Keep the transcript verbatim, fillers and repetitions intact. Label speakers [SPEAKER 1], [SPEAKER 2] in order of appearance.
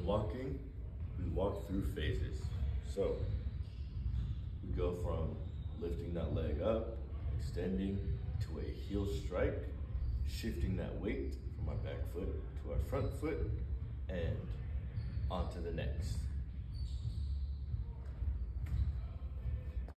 [SPEAKER 1] In walking, we walk through phases. So we go from lifting that leg up, extending to a heel strike, shifting that weight from our back foot to our front foot, and onto the next.